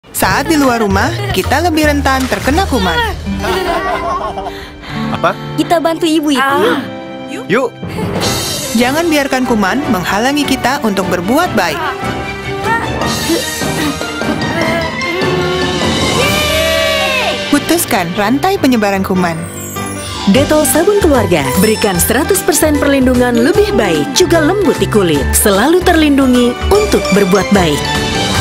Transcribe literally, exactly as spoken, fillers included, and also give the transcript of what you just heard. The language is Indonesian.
Saat di luar rumah, kita lebih rentan terkena kuman. Apa? Kita bantu ibu itu. Yuk. Jangan biarkan kuman menghalangi kita untuk berbuat baik. Putuskan rantai penyebaran kuman. Detol sabun keluarga berikan seratus persen perlindungan lebih baik, juga lembut di kulit. Selalu terlindungi untuk berbuat baik.